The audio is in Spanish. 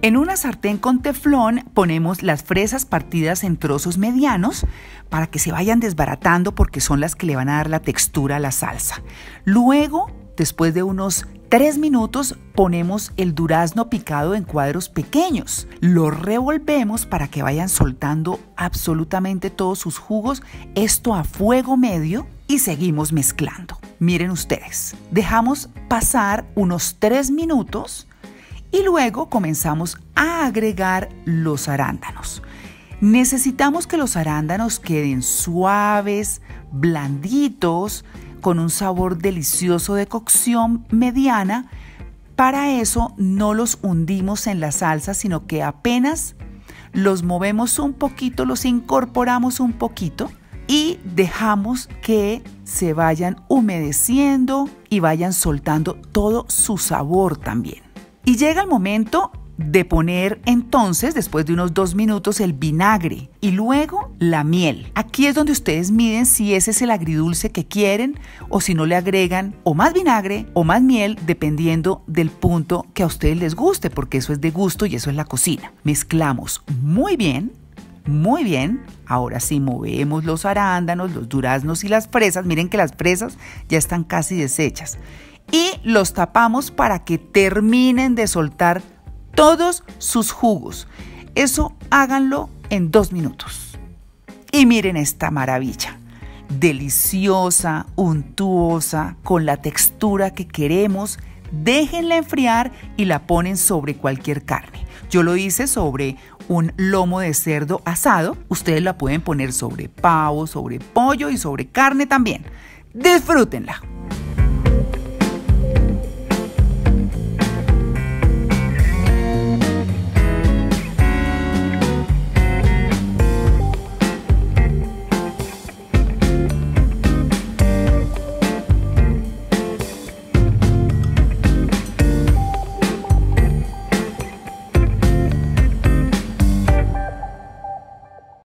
En una sartén con teflón ponemos las fresas partidas en trozos medianos para que se vayan desbaratando porque son las que le van a dar la textura a la salsa. Luego, después de unos 3 minutos, ponemos el durazno picado en cuadros pequeños. Lo revolvemos para que vayan soltando absolutamente todos sus jugos, esto a fuego medio, y seguimos mezclando. Miren ustedes, dejamos pasar unos 3 minutos y luego comenzamos a agregar los arándanos. Necesitamos que los arándanos queden suaves, blanditos, con un sabor delicioso de cocción mediana. Para eso no los hundimos en la salsa, sino que apenas los movemos un poquito, los incorporamos un poquito y dejamos que se vayan humedeciendo y vayan soltando todo su sabor también. Y llega el momento de poner entonces, después de unos 2 minutos, el vinagre y luego la miel. Aquí es donde ustedes miden si ese es el agridulce que quieren o si no le agregan o más vinagre o más miel, dependiendo del punto que a ustedes les guste, porque eso es de gusto y eso es la cocina. Mezclamos muy bien. Muy bien, ahora sí movemos los arándanos, los duraznos y las fresas. Miren que las fresas ya están casi deshechas. Y los tapamos para que terminen de soltar todos sus jugos. Eso háganlo en 2 minutos. Y miren esta maravilla. Deliciosa, untuosa, con la textura que queremos. Déjenla enfriar y la ponen sobre cualquier carne. Yo lo hice sobre un lomo de cerdo asado. Ustedes la pueden poner sobre pavo, sobre pollo y sobre carne también. Disfrútenla.